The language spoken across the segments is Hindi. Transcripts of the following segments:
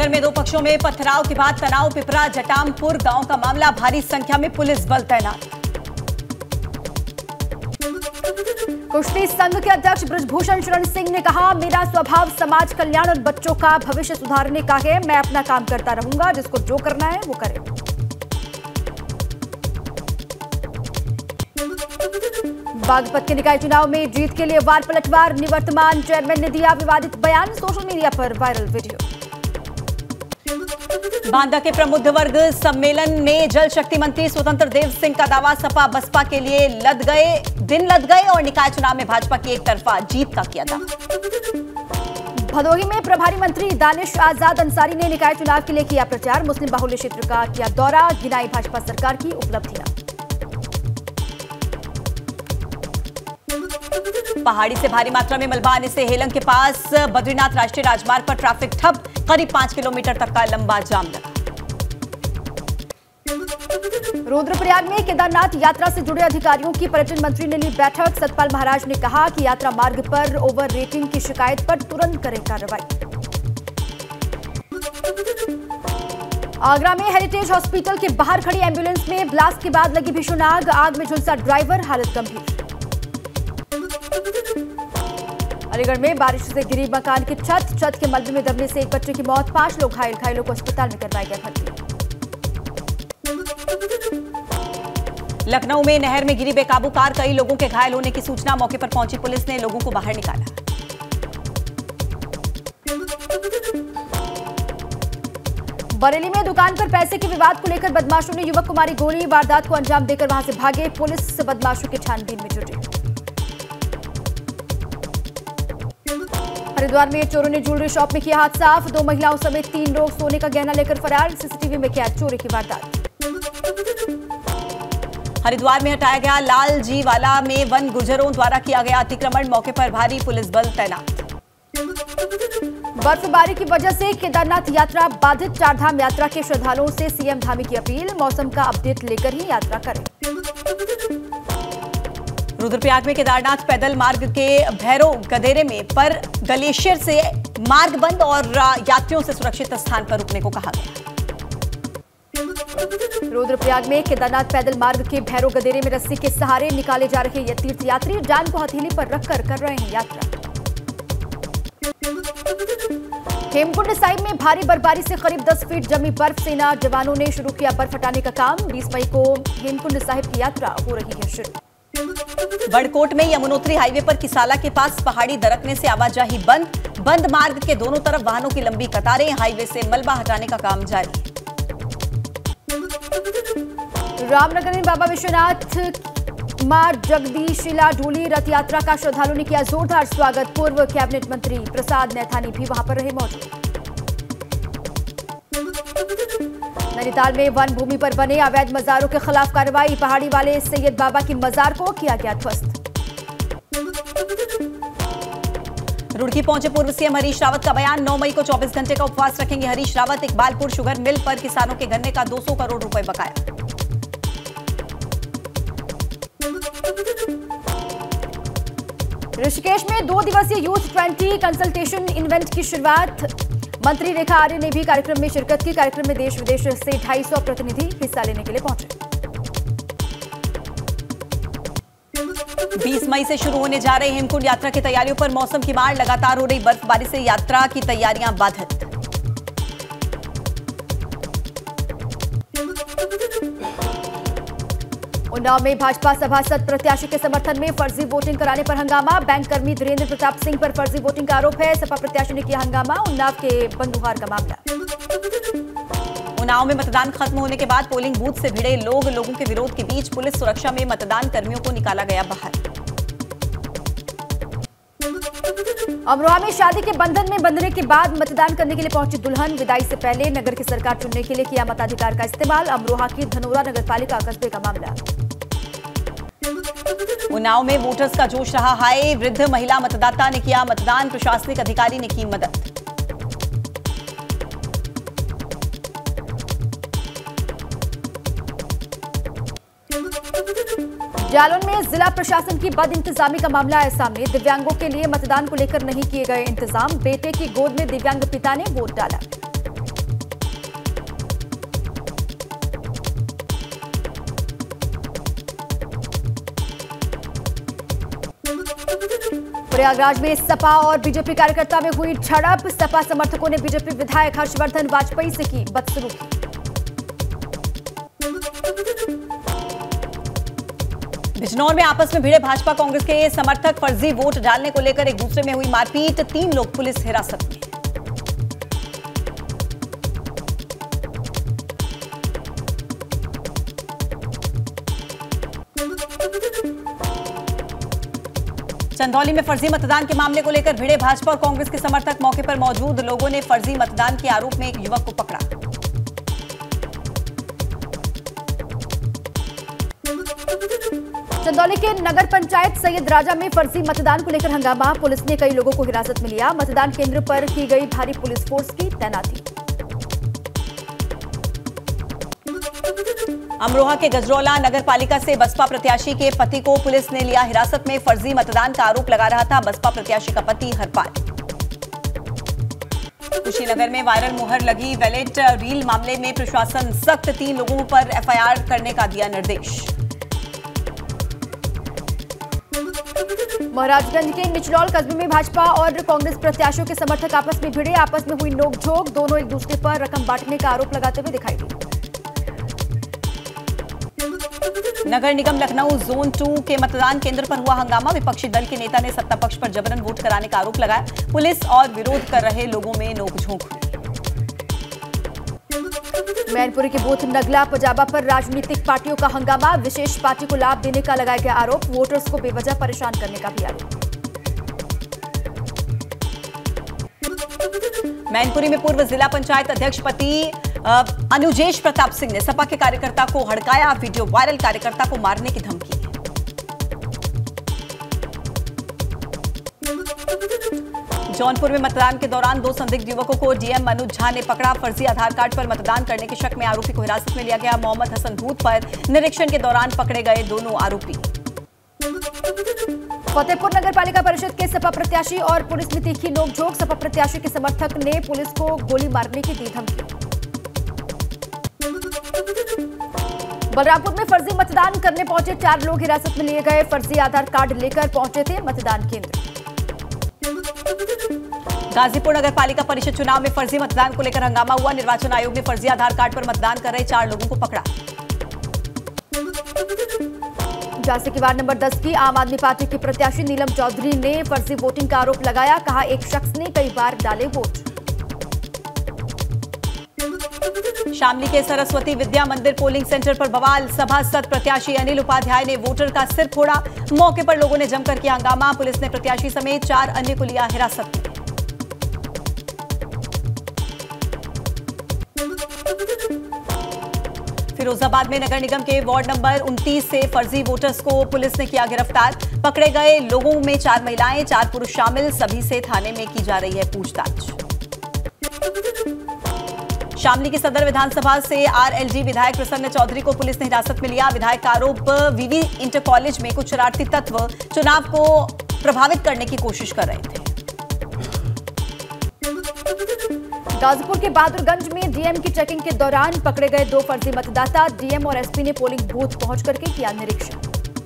नगर में दो पक्षों में पथराव के बाद तनाव। पिपरा जटामपुर गांव का मामला, भारी संख्या में पुलिस बल तैनात। कुश्ती संघ के अध्यक्ष बृजभूषण शरण सिंह ने कहा, मेरा स्वभाव समाज कल्याण और बच्चों का भविष्य सुधारने का है। मैं अपना काम करता रहूंगा, जिसको जो करना है वो करे। बागपत के निकाय चुनाव में जीत के लिए वार पलटवार, निवर्तमान चेयरमैन ने दिया विवादित बयान। सोशल मीडिया पर वायरल वीडियो। बांदा के प्रबुद्ध वर्ग सम्मेलन में जल शक्ति मंत्री स्वतंत्र देव सिंह का दावा, सपा बसपा के लिए दिन लद गए और निकाय चुनाव में भाजपा की एक तरफा जीत का किया दावा। भदोही में प्रभारी मंत्री दानिश आजाद अंसारी ने निकाय चुनाव के लिए किया प्रचार। मुस्लिम बाहुल्य क्षेत्र का किया दौरा, गिनाई भाजपा सरकार की उपलब्धियां। पहाड़ी से भारी मात्रा में मलबा आने से हेलंग के पास बद्रीनाथ राष्ट्रीय राजमार्ग पर ट्रैफिक ठप, करीब 5 किलोमीटर तक का लंबा जाम लगा। रुद्रप्रयाग में केदारनाथ यात्रा से जुड़े अधिकारियों की पर्यटन मंत्री ने ली बैठक। सतपाल महाराज ने कहा कि यात्रा मार्ग पर ओवर रेटिंग की शिकायत पर तुरंत करें कार्रवाई। आगरा में हेरिटेज हॉस्पिटल के बाहर खड़ी एम्बुलेंस में ब्लास्ट के बाद लगी भीषण आग। आग में झुलसा ड्राइवर, हालत गंभीर। अलीगढ़ में बारिश से गिरी मकान की छत के मलबे में दबने से एक बच्चे की मौत, 5 लोग घायल। घायलों को अस्पताल में करवाया गया भर्ती। लखनऊ में नहर में गिरी बेकाबू कार, कई लोगों के घायल होने की सूचना। मौके पर पहुंची पुलिस ने लोगों को बाहर निकाला। बरेली में दुकान पर पैसे के विवाद को लेकर बदमाशों ने युवक को मारी गोली। वारदात को अंजाम देकर वहां से भागे। पुलिस बदमाशों की छानबीन में जुटी। हरिद्वार में चोरों ने ज्वेलरी शॉप में किया हाथ साफ। 2 महिलाओं समेत 3 लोग सोने का गहना लेकर फरार। सीसीटीवी में कैद चोरी की वारदात। हरिद्वार में हटाया गया लालजी वाला में वन गुर्जरों द्वारा किया गया अतिक्रमण। मौके पर भारी पुलिस बल तैनात। बर्फबारी की वजह से केदारनाथ यात्रा बाधित। चारधाम यात्रा के श्रद्धालुओं से सीएम धामी की अपील, मौसम का अपडेट लेकर ही यात्रा करें। रुद्रप्रयाग में केदारनाथ पैदल मार्ग के भैरव गदेरे में पर ग्लेशियर से मार्ग बंद और यात्रियों से सुरक्षित स्थान पर रुकने को कहा गया। रुद्रप्रयाग में केदारनाथ पैदल मार्ग के भैरव गदेरे में रस्सी के सहारे निकाले जा रहे ये तीर्थ यात्री जान को हथेली पर रखकर कर रहे हैं यात्रा। हेमकुंड साहिब में भारी बर्फबारी से करीब 10 फीट जमी बर्फ। सेना जवानों ने शुरू किया बर्फ हटाने का काम। 20 मई को हेमकुंड साहिब की यात्रा हो रही है शुरू। बड़कोट में यमुनोत्री हाईवे पर किसाला के पास पहाड़ी दरकने से आवाजाही बंद मार्ग के दोनों तरफ वाहनों की लंबी कतारें। हाईवे से मलबा हटाने का काम जारी। रामनगर में बाबा विश्वनाथ मां जगदीशिला डोली रथ यात्रा का श्रद्धालुओं ने किया जोरदार स्वागत। पूर्व कैबिनेट मंत्री प्रसाद नैथानी भी वहां पर रहे मौजूद। नैनीताल में वन भूमि पर बने अवैध मजारों के खिलाफ कार्रवाई। पहाड़ी वाले सैयद बाबा की मजार को किया गया ध्वस्त। रुड़की पहुंचे पूर्व सीएम हरीश रावत का बयान, 9 मई को 24 घंटे का उपवास रखेंगे हरीश रावत। इकबालपुर शुगर मिल पर किसानों के गन्ने का 200 करोड़ रुपए बकाया। ऋषिकेश में 2 दिवसीय यूथ 20 कंसल्टेशन इवेंट की शुरुआत। मंत्री रेखा आर्य ने भी कार्यक्रम में शिरकत की। कार्यक्रम में देश विदेश से 250 प्रतिनिधि हिस्सा लेने के लिए पहुंचे। 20 मई से शुरू होने जा रहे हेमकुंड यात्रा की तैयारियों पर मौसम की मार। लगातार हो रही बर्फबारी से यात्रा की तैयारियां बाधित। उन्नाव में भाजपा सभासद प्रत्याशी के समर्थन में फर्जी वोटिंग कराने पर हंगामा। बैंक कर्मी धीरेन्द्र प्रताप सिंह पर फर्जी वोटिंग का आरोप है। सपा प्रत्याशी ने किया हंगामा। उन्नाव के बंदुहार का मामला। उन्नाव में मतदान खत्म होने के बाद पोलिंग बूथ से भिड़े लोगों के विरोध के बीच पुलिस सुरक्षा में मतदान कर्मियों को निकाला गया बाहर। अमरोहा में शादी के बंधन में बंधने के बाद मतदान करने के लिए पहुंची दुल्हन। विदाई से पहले नगर की सरकार चुनने के लिए किया मताधिकार का इस्तेमाल। अमरोहा की धनोरा नगरपालिका कस्बे का मामला। उन्नाव में वोटर्स का जोश रहा हाई। वृद्ध महिला मतदाता ने किया मतदान। प्रशासनिक अधिकारी ने की मदद। जालौन में जिला प्रशासन की बदइंतजामी का मामला आया सामने। दिव्यांगों के लिए मतदान को लेकर नहीं किए गए इंतजाम। बेटे की गोद में दिव्यांग पिता ने वोट डाला। प्रयागराज में सपा और बीजेपी कार्यकर्ता में हुई झड़प। सपा समर्थकों ने बीजेपी विधायक हर्षवर्धन वाजपेयी से की बदसलूकी। बिजनौर में आपस में भिड़े भाजपा कांग्रेस के समर्थक, फर्जी वोट डालने को लेकर एक दूसरे में हुई मारपीट। 3 लोग पुलिस हिरासत में। चंदौली में फर्जी मतदान के मामले को लेकर भिड़े भाजपा और कांग्रेस के समर्थक। मौके पर मौजूद लोगों ने फर्जी मतदान के आरोप में एक युवक को पकड़ा। चंदौली के नगर पंचायत सैयद राजा में फर्जी मतदान को लेकर हंगामा। पुलिस ने कई लोगों को हिरासत में लिया। मतदान केंद्र पर की गई भारी पुलिस फोर्स की तैनाती। अमरोहा के गजरौला नगर पालिका से बसपा प्रत्याशी के पति को पुलिस ने लिया हिरासत में। फर्जी मतदान का आरोप लगा रहा था बसपा प्रत्याशी का पति हरपाल। कुशीनगर में वायरल मुहर लगी वैलेट रील मामले में प्रशासन सख्त। 3 लोगों पर एफआईआर करने का दिया निर्देश। महाराजगंज के निचलौल कस्बे में भाजपा और कांग्रेस प्रत्याशियों के समर्थक आपस में भिड़े। आपस में हुई नोकझोंक। दोनों एक दूसरे पर रकम बांटने का आरोप लगाते हुए दिखाई दिए। नगर निगम लखनऊ जोन 2 के मतदान केंद्र पर हुआ हंगामा। विपक्षी दल के नेता ने सत्ता पक्ष पर जबरन वोट कराने का आरोप लगाया। पुलिस और विरोध कर रहे लोगों में नोकझोंक हुई। मैनपुरी के बूथ नगला पजाबा पर राजनीतिक पार्टियों का हंगामा। विशेष पार्टी को लाभ देने का लगाया गया आरोप। वोटर्स को बेवजह परेशान करने का भी आरोप। मैनपुरी में पूर्व जिला पंचायत अध्यक्ष पति अनुजेश प्रताप सिंह ने सपा के कार्यकर्ता को हड़काया। Video viral. कार्यकर्ता को मारने की धमकी। जौनपुर में मतदान के दौरान 2 संदिग्ध युवकों को डीएम अनुज झा ने पकड़ा। फर्जी आधार कार्ड पर मतदान करने के शक में आरोपी को हिरासत में लिया गया। मोहम्मद हसन भूत पर निरीक्षण के दौरान पकड़े गए दोनों आरोपी। फतेहपुर नगर पालिका परिषद के सपा प्रत्याशी और पुलिस में तीखी नोकझोंक। सपा प्रत्याशी के समर्थक ने पुलिस को गोली मारने की दी धमकी। बलरामपुर में फर्जी मतदान करने पहुंचे 4 लोग हिरासत में लिए गए। फर्जी आधार कार्ड लेकर पहुंचे थे मतदान केंद्र। गाजीपुर नगर पालिका परिषद चुनाव में फर्जी मतदान को लेकर हंगामा हुआ। निर्वाचन आयोग ने फर्जी आधार कार्ड पर मतदान कर रहे 4 लोगों को पकड़ा। झांसी की वार्ड नंबर 10 की आम आदमी पार्टी की प्रत्याशी नीलम चौधरी ने फर्जी वोटिंग का आरोप लगाया। कहा एक शख्स ने कई बार डाले वोट। शामली के सरस्वती विद्या मंदिर पोलिंग सेंटर पर बवाल। सभासद प्रत्याशी अनिल उपाध्याय ने वोटर का सिर फोड़ा। मौके पर लोगों ने जमकर किया हंगामा। पुलिस ने प्रत्याशी समेत 4 अन्य को लिया हिरासत में। फिरोजाबाद में नगर निगम के वार्ड नंबर 29 से फर्जी वोटर्स को पुलिस ने किया गिरफ्तार। पकड़े गए लोगों में 4 महिलाएं 4 पुरुष शामिल। सभी से थाने में की जा रही है पूछताछ। शामली की सदर विधानसभा से आरएलडी विधायक प्रसन्न चौधरी को पुलिस ने हिरासत में लिया। विधायक का आरोप वीवी इंटर कॉलेज में कुछ शरारती तत्व चुनाव को प्रभावित करने की कोशिश कर रहे थे। गाजीपुर के बहादुरगंज में डीएम की चेकिंग के दौरान पकड़े गए 2 फर्जी मतदाता। डीएम और एसपी ने पोलिंग बूथ पहुंच करके किया निरीक्षण।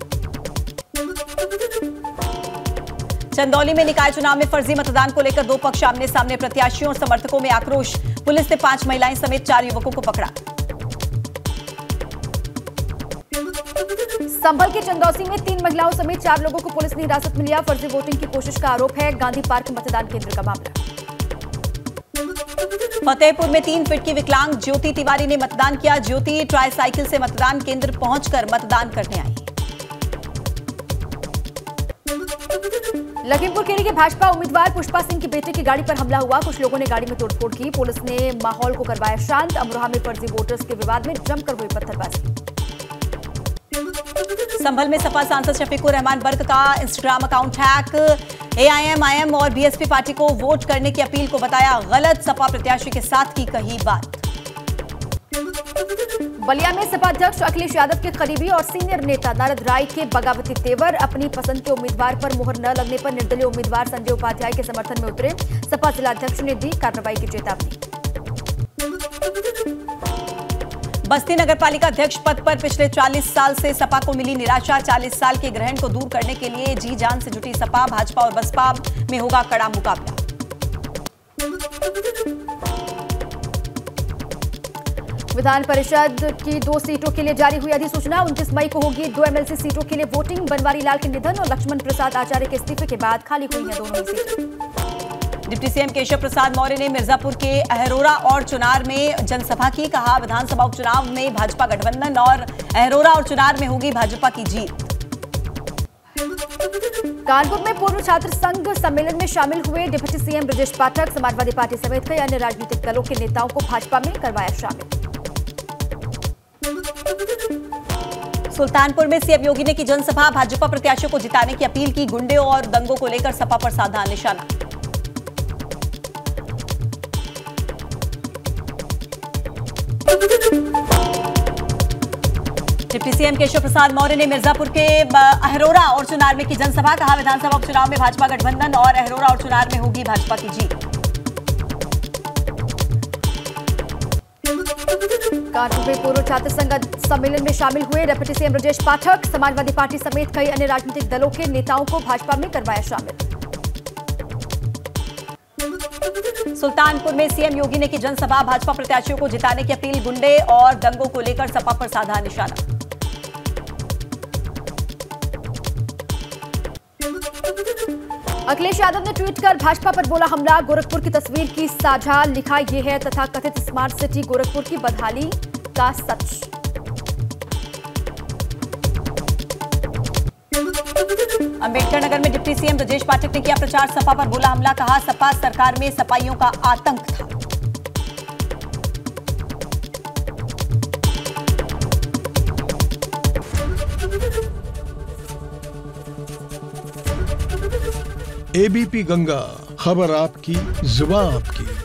चंदौली में निकाय चुनाव में फर्जी मतदान को लेकर 2 पक्ष आमने सामने। प्रत्याशियों और समर्थकों में आक्रोश। पुलिस ने 5 महिलाएं समेत 4 युवकों को पकड़ा। संभल के चंदौसी में 3 महिलाओं समेत 4 लोगों को पुलिस ने हिरासत में लिया। फर्जी वोटिंग की कोशिश का आरोप है। गांधी पार्क मतदान केंद्र का मामला। फतेहपुर में 3 फीट की विकलांग ज्योति तिवारी ने मतदान किया। ज्योति ट्राईसाइकिल से मतदान केंद्र पहुंचकर मतदान करने आई। लखीमपुर खीरी के भाजपा उम्मीदवार पुष्पा सिंह की बेटे की गाड़ी पर हमला हुआ। कुछ लोगों ने गाड़ी में तोड़फोड़ की। पुलिस ने माहौल को करवाया शांत। अमरोहा में फर्जी वोटर्स के विवाद में जमकर हुई पत्थरबाजी। संभल में सपा सांसद शफीकुर रहमान बर्क का इंस्टाग्राम अकाउंट हैक। एआईएम और बीएसपी पार्टी को वोट करने की अपील को बताया गलत। सपा प्रत्याशी के साथ की कही बात। बलिया में सपा अध्यक्ष अखिलेश यादव के करीबी और सीनियर नेता नारद राय के बगावती तेवर। अपनी पसंद के उम्मीदवार पर मुहर न लगने पर निर्दलीय उम्मीदवार संजय उपाध्याय के समर्थन में उतरे। सपा जिलाध्यक्ष ने दी कार्रवाई की चेतावनी। बस्ती नगरपालिका अध्यक्ष पद पर पिछले 40 साल से सपा को मिली निराशा। 40 साल के ग्रहण को दूर करने के लिए जी जान से जुटी सपा। भाजपा और बसपा में होगा कड़ा मुकाबला। विधान परिषद की 2 सीटों के लिए जारी हुई अधिसूचना। 29 मई को होगी 2 एमएलसी सीटों के लिए वोटिंग। बनवारी लाल के निधन और लक्ष्मण प्रसाद आचार्य के इस्तीफे के बाद खाली हुई हैं दोनों ही सीटें। डिप्टी सीएम केशव प्रसाद मौर्य ने मिर्जापुर के अहरोरा और चुनार में जनसभा की। कहा, विधानसभा उपचुनाव में भाजपा गठबंधन और अहरोरा और चुनार में होगी भाजपा की जीत। कानपुर में पूर्व छात्र संघ सम्मेलन में शामिल हुए deputy CM Brajesh Pathak. Samajwadi party समेत कई अन्य राजनीतिक दलों के नेताओं को भाजपा में करवाया शामिल। सुल्तानपुर में सीएम योगी ने की जनसभा। भाजपा प्रत्याशियों को जिताने की अपील की। गुंडे और दंगों को लेकर सपा पर साधा निशाना। डिप्टी सीएम केशव प्रसाद मौर्य ने मिर्जापुर के अहरोरा और चुनार में की जनसभा। कहा, विधानसभा उपचुनाव में भाजपा गठबंधन और अहरोरा और चुनार में होगी भाजपा की जीत। कानपुर में पूर्व छात्र संघ सम्मेलन में शामिल हुए deputy CM Brajesh Pathak. Samajwadi party समेत कई अन्य राजनीतिक दलों के नेताओं को भाजपा में करवाया शामिल। सुल्तानपुर में सीएम योगी ने की जनसभा। भाजपा प्रत्याशियों को जिताने की अपील। गुंडे और दंगों को लेकर सपा पर साधा निशाना। अखिलेश यादव ने ट्वीट कर भाजपा पर बोला हमला। गोरखपुर की तस्वीर की साझा। लिखा यह है तथा कथित स्मार्ट सिटी गोरखपुर की बदहाली का सच। अंबेडकर नगर में डिप्टी सीएम ब्रजेश पाठक ने किया प्रचार। सपा पर बोला हमला। कहा, सपा सरकार में सपाइयों का आतंक था। एबीपी गंगा, खबर आपकी, जुबान आपकी।